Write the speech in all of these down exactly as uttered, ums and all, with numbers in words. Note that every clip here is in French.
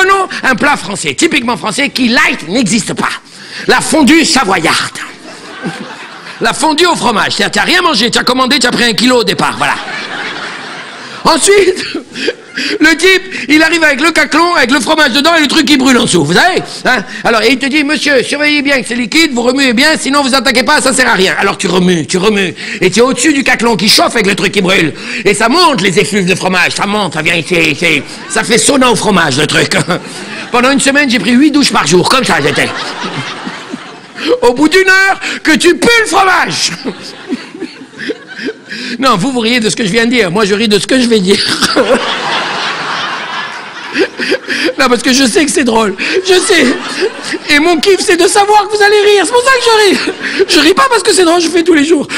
Prenons un plat français, typiquement français, qui, light, n'existe pas. La fondue savoyarde. La fondue au fromage. C'est-à-dire, tu n'as rien mangé, tu as commandé, tu as pris un kilo au départ, voilà. Ensuite, le type, il arrive avec le caclon, avec le fromage dedans et le truc qui brûle en dessous, vous savez, hein? Alors, et il te dit, monsieur, surveillez bien que c'est liquide, vous remuez bien, sinon vous attaquez pas, ça sert à rien. Alors tu remues, tu remues, et tu es au-dessus du caclon qui chauffe avec le truc qui brûle. Et ça monte, les effluves de fromage, ça monte, ça vient ici, ici. Ça fait sauna au fromage, le truc. Pendant une semaine, j'ai pris huit douches par jour, comme ça j'étais. Au bout d'une heure, que tu pues le fromage. Non, vous, vous riez de ce que je viens de dire. Moi, je ris de ce que je vais dire. Non, parce que je sais que c'est drôle. Je sais. Et mon kiff, c'est de savoir que vous allez rire. C'est pour ça que je ris. Je ris pas parce que c'est drôle, je fais tous les jours.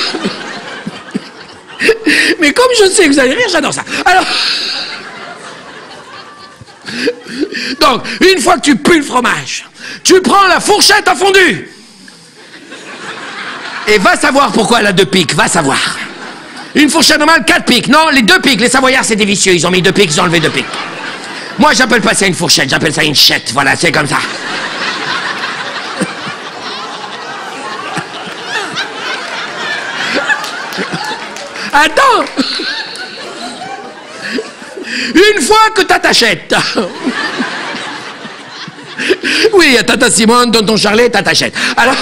Mais comme je sais que vous allez rire, j'adore ça. Alors... Donc, une fois que tu pues le fromage, tu prends la fourchette à fondue. Et va savoir pourquoi elle a deux pics, va savoir. Une fourchette normale, quatre pics. Non, les deux pics, les Savoyards, c'est des vicieux. Ils ont mis deux pics, ils ont enlevé deux pics. Moi, j'appelle pas ça une fourchette, j'appelle ça une chette. Voilà, c'est comme ça. Attends. Une fois que t'as ta chette. Oui, il y a Tata Simone, Tonton Charlet, t'as ta chette. Alors...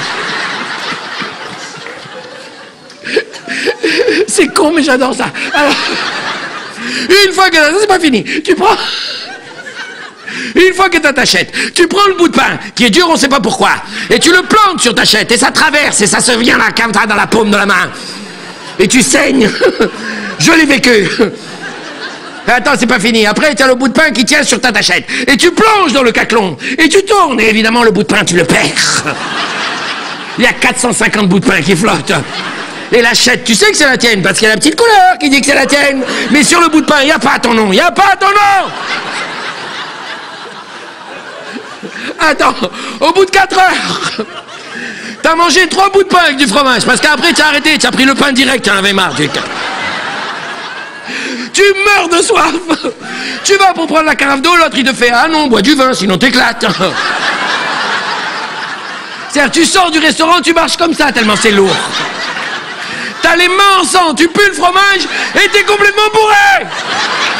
C'est con, mais j'adore ça. Alors, une fois que t'as... C'est pas fini. Tu prends... Une fois que t'as ta chette, tu prends le bout de pain, qui est dur, on sait pas pourquoi, et tu le plantes sur ta chette, et ça traverse, et ça se vient là, comme ça, dans la paume de la main. Et tu saignes. Je l'ai vécu. Attends, c'est pas fini. Après, tu as le bout de pain qui tient sur ta tachette. Et tu plonges dans le caclon. Et tu tournes. Et évidemment, le bout de pain, tu le perds. Il y a quatre cent cinquante bouts de pain qui flottent. Et la chette, tu sais que c'est la tienne, parce qu'il y a la petite couleur qui dit que c'est la tienne. Mais sur le bout de pain, il n'y a pas ton nom. Il n'y a pas ton nom. Attends, au bout de quatre heures, t'as mangé trois bouts de pain avec du fromage. Parce qu'après, tu as arrêté. Tu as pris le pain direct. Tu en avais marre. Tu meurs de soif. Tu vas pour prendre la carafe d'eau, l'autre il te fait « Ah non, bois du vin, sinon t'éclates. » C'est-à-dire, tu sors du restaurant, tu marches comme ça, tellement c'est lourd. T'as les mains en sang, tu pues le fromage et t'es complètement bourré.